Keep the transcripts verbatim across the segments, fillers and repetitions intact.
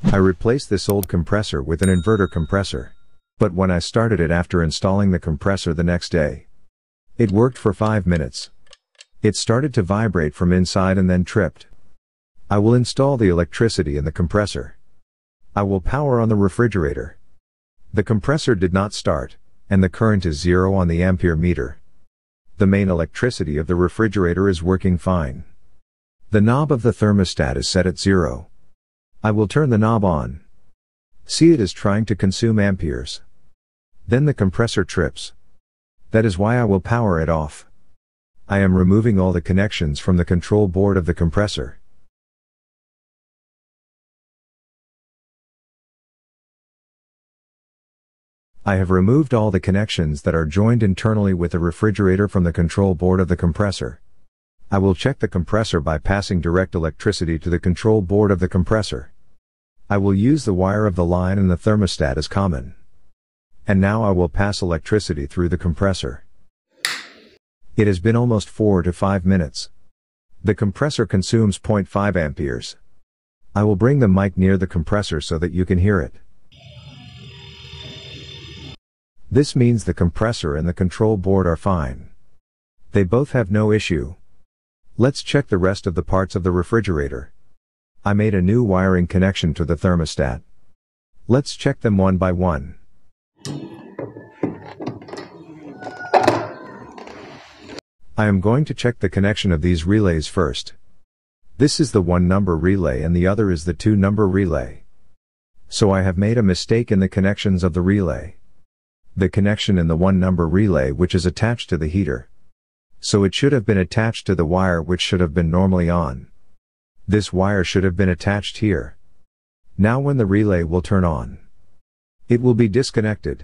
I replaced this old compressor with an inverter compressor. But when I started it after installing the compressor the next day, it worked for five minutes. It started to vibrate from inside and then tripped. I will install the electricity in the compressor. I will power on the refrigerator. The compressor did not start, and the current is zero on the ampere meter. The main electricity of the refrigerator is working fine. The knob of the thermostat is set at zero. I will turn the knob on. See, it is trying to consume amperes. Then the compressor trips. That is why I will power it off. I am removing all the connections from the control board of the compressor. I have removed all the connections that are joined internally with the refrigerator from the control board of the compressor. I will check the compressor by passing direct electricity to the control board of the compressor. I will use the wire of the line and the thermostat as common. And now I will pass electricity through the compressor. It has been almost four to five minutes. The compressor consumes zero point five amperes. I will bring the mic near the compressor so that you can hear it. This means the compressor and the control board are fine. They both have no issue. Let's check the rest of the parts of the refrigerator. I made a new wiring connection to the thermostat. Let's check them one by one. I am going to check the connection of these relays first. This is the one number relay and the other is the two number relay. So I have made a mistake in the connections of the relay. The connection in the one number relay which is attached to the heater. So it should have been attached to the wire which should have been normally on. This wire should have been attached here. Now when the relay will turn on, it will be disconnected.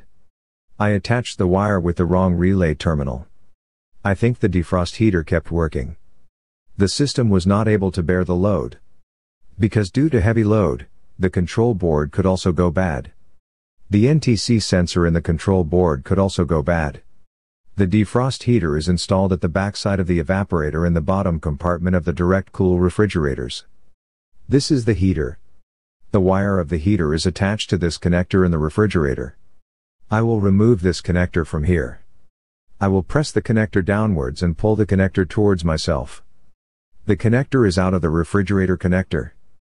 I attached the wire with the wrong relay terminal. I think the defrost heater kept working. The system was not able to bear the load. Because due to heavy load, the control board could also go bad. The N T C sensor in the control board could also go bad. The defrost heater is installed at the back side of the evaporator in the bottom compartment of the direct cool refrigerators. This is the heater. The wire of the heater is attached to this connector in the refrigerator. I will remove this connector from here. I will press the connector downwards and pull the connector towards myself. The connector is out of the refrigerator connector.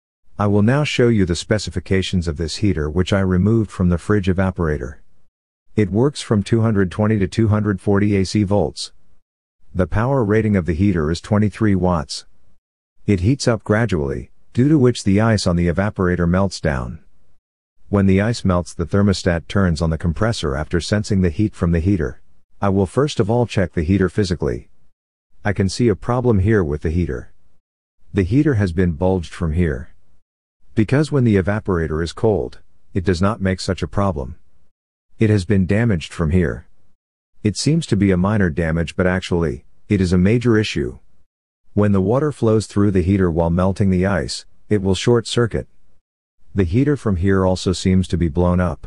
I will now show you the specifications of this heater which I removed from the fridge evaporator. It works from two hundred twenty to two hundred forty A C volts. The power rating of the heater is twenty-three watts. It heats up gradually, due to which the ice on the evaporator melts down. When the ice melts, the thermostat turns on the compressor after sensing the heat from the heater. I will first of all check the heater physically. I can see a problem here with the heater. The heater has been bulged from here. Because when the evaporator is cold, it does not make such a problem. It has been damaged from here. It seems to be a minor damage, but actually, it is a major issue. When the water flows through the heater while melting the ice, it will short circuit. The heater from here also seems to be blown up.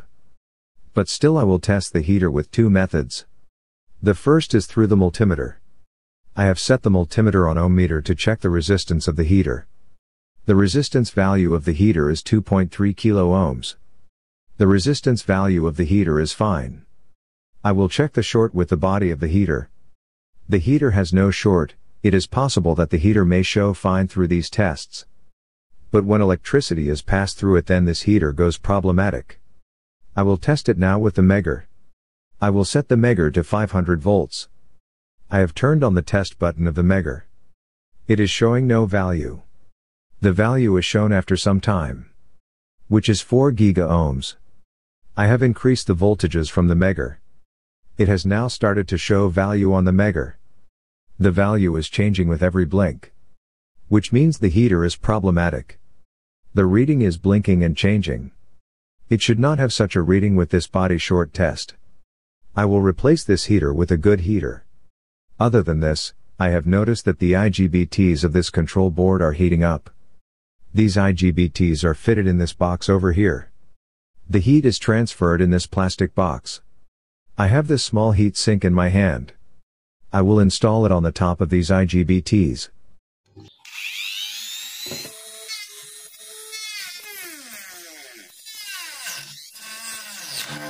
But still I will test the heater with two methods. The first is through the multimeter. I have set the multimeter on ohm meter to check the resistance of the heater. The resistance value of the heater is two point three kilo ohms. The resistance value of the heater is fine. I will check the short with the body of the heater. The heater has no short. It is possible that the heater may show fine through these tests. But when electricity is passed through it, then this heater goes problematic. I will test it now with the measure. I will set the measure to five hundred volts. I have turned on the test button of the measure. It is showing no value. The value is shown after some time, which is four giga ohms. I have increased the voltages from the measure. It has now started to show value on the measure. The value is changing with every blink, which means the heater is problematic. The reading is blinking and changing. It should not have such a reading with this body short test. I will replace this heater with a good heater. Other than this, I have noticed that the I G B Ts of this control board are heating up. These I G B Ts are fitted in this box over here. The heat is transferred in this plastic box. I have this small heat sink in my hand. I will install it on the top of these I G B Ts.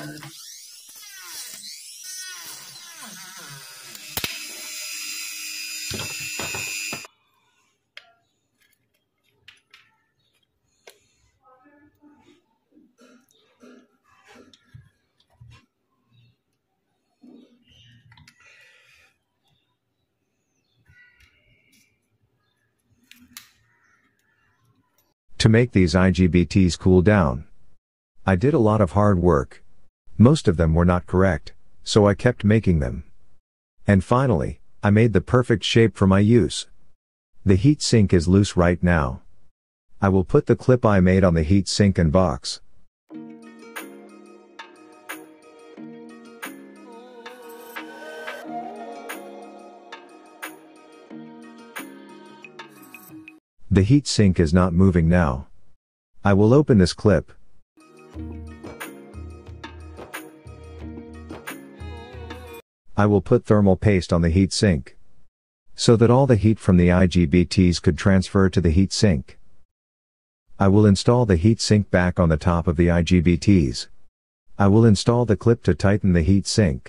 To make these I G B Ts cool down, I did a lot of hard work. Most of them were not correct, so I kept making them. And finally, I made the perfect shape for my use. The heat sink is loose right now. I will put the clip I made on the heat sink and box. The heat sink is not moving now. I will open this clip. I will put thermal paste on the heat sink, so that all the heat from the I G B Ts could transfer to the heat sink. I will install the heat sink back on the top of the I G B Ts. I will install the clip to tighten the heat sink.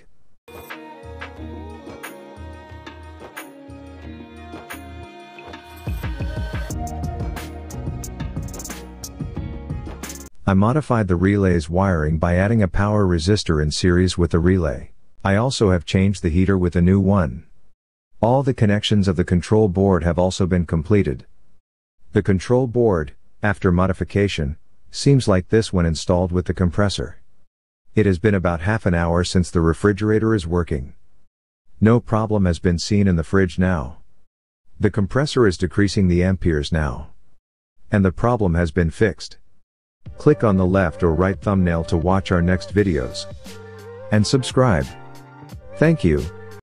I modified the relay's wiring by adding a power resistor in series with the relay. I also have changed the heater with a new one. All the connections of the control board have also been completed. The control board, after modification, seems like this when installed with the compressor. It has been about half an hour since the refrigerator is working. No problem has been seen in the fridge now. The compressor is decreasing the amperes now. And the problem has been fixed. Click on the left or right thumbnail to watch our next videos. And subscribe. Thank you.